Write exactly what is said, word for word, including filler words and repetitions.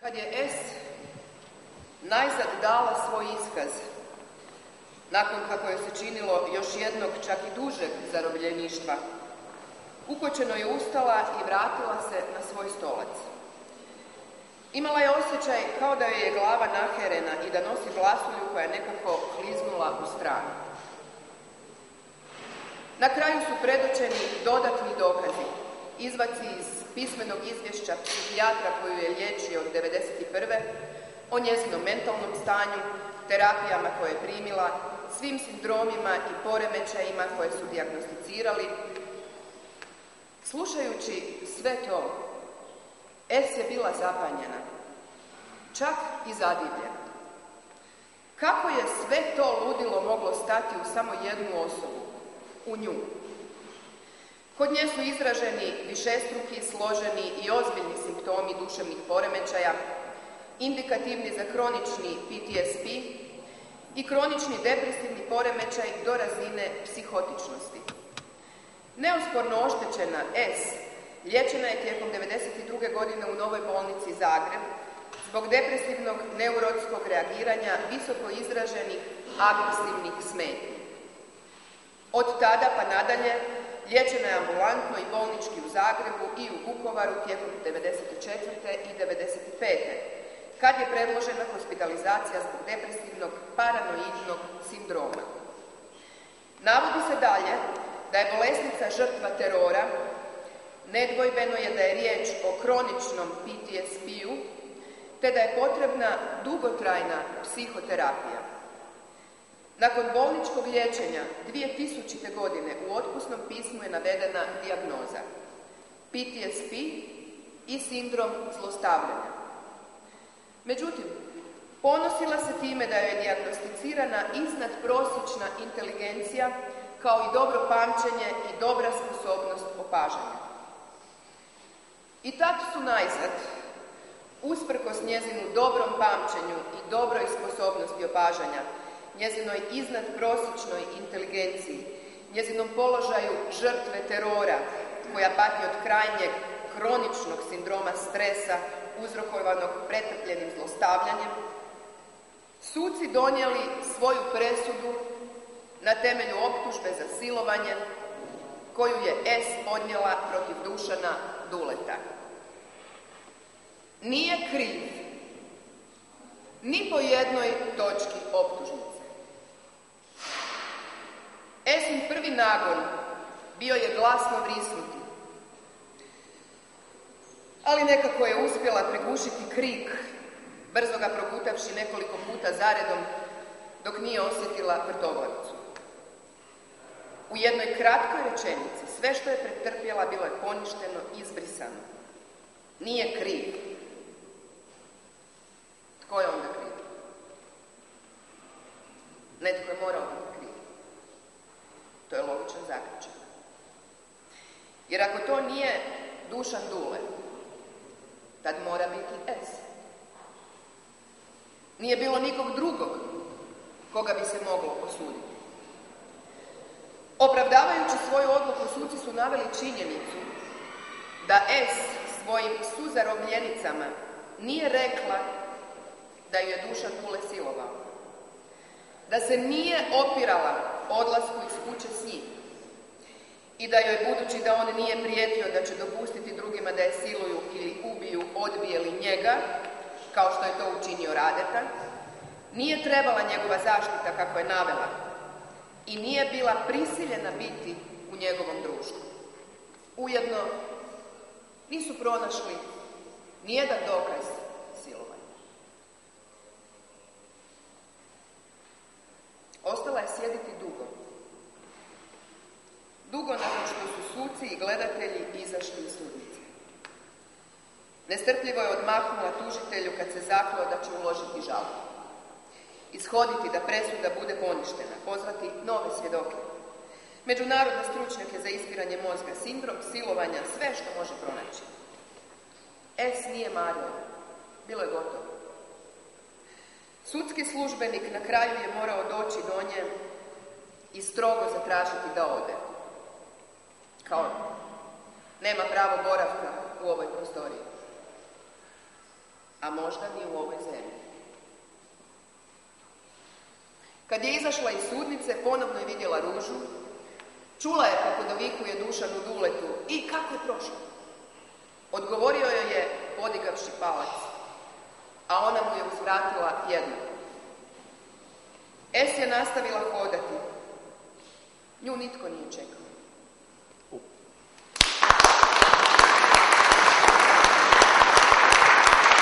Kad je S najzad dala svoj iskaz, nakon kako je se činilo još jednog, čak i dužeg zarobljeništva, ukočeno je ustala i vratila se na svoj stolac. Imala je osjećaj kao da joj je glava naherena i da nosi glasulju koja je nekako kliznula u stranu. Na kraju su predočeni dodatni dokazi, izvaci iz pismenog izvješća psihijatra koju je liječio od devedeset prve o njezinom mentalnom stanju, terapijama koje je primila, svim sindromima i poremećajima koje su dijagnosticirali. Slušajući sve to, S je bila zapanjena, čak i zadivljena. Kako je sve to ludilo moglo stati u samo jednu osobu, u nju? Kod nje su izraženi višestruki, složeni i ozbiljni simptomi duševnih poremećaja, indikativni za kronični P T S P i kronični depresivni poremećaj do razine psihotičnosti. Neosporno oštećena S liječena je tijekom devedeset druge godine u Novoj bolnici Zagreb zbog depresivnog neurotskog reagiranja visoko izraženih agresivnih smetnji. Od tada pa nadalje liječena je ambulantno i bolnički u Zagrebu i u Vukovaru tijekom devedeset četvrte i devedeset pete kad je predložena hospitalizacija zbog depresivnog paranoidnog sindroma. Navodi se dalje da je bolesnica žrtva terora, nedvojbeno je da je riječ o kroničnom P T S P-u, te da je potrebna dugotrajna psihoterapija. Nakon bolničkog liječenja dvije tisućite. godine u otpusnom pismu je navedena dijagnoza P T S P i sindrom zlostavljanja. Međutim, ponosila se time da je dijagnosticirana iznadprosječna inteligencija kao i dobro pamćenje i dobra sposobnost opažanja. I tako su najzad, usprkos njezinu dobrom pamćenju i dobroj sposobnosti opažanja, njezinoj iznadprosječnoj inteligenciji, njezinom položaju žrtve terora koja pati od krajnjeg kroničnog sindroma stresa uzrokovanog pretrpljenim zlostavljanjem, suci donijeli svoju presudu na temelju optužbe za silovanje koju je S podnijela protiv Dušana Duleta. Nije kriv ni po jednoj točki optužnice. S-in prvi nagon bio je glasno vrisnuti, ali nekako je uspjela pregušiti krik, brzo ga progutavši nekoliko puta zaredom dok nije osjetila vrtoglavicu. U jednoj kratkoj rečenici sve što je pretrpjela bilo je poništeno, izbrisano. Nije kriv. Tko je onda kriv? Netko je morao biti kriv. To je logičan zaključak. Jer ako to nije Dušan Dule, tad mora biti S. Nije bilo nikog drugog koga bi se moglo osuditi. Opravdavajući svoju odluku, suci su naveli činjenicu da S svojim suzarobljenicama nije rekla da ju je Dušan Dule silovao, da se nije opirala odlasku iz kuće s njim i da joj, budući da on nije prijetio da će dopustiti drugima da je siluju ili ubiju, odbije li njega, kao što je to učinio Radeta, nije trebala njegova zaštita kako je navela i nije bila prisiljena biti u njegovom društvu. Ujedno nisu pronašli nijedan dokaz silovanja. Ostala je sjediti dugo. Dugo nakon što su suci i gledatelji izašli iz sudnice. Nestrpljivo je odmahnula tužitelju kad se zakleo da će uložiti žalbu. Ishoditi da presuda bude poništena, pozvati nove svjedoke. Međunarodne stručnjake za ispiranje mozga, sindrom silovanja, sve što može pronaći. S nije mario. Bilo je gotovo. Sudski službenik na kraju je morao doći do nje i strogo zatražiti da ode. Kao nema pravo boravka u ovoj prostoriji. a možda ni u ovoj zemlji. Kad je izašla iz sudnice, ponovno je vidjela Ružu, čula je kako dovikuje Dušanu Duletu i kako je prošlo. Odgovorio joj je podigavši palac, a ona mu je uzvratila jedno. Es je nastavila hodati. Nju nitko nije čekao.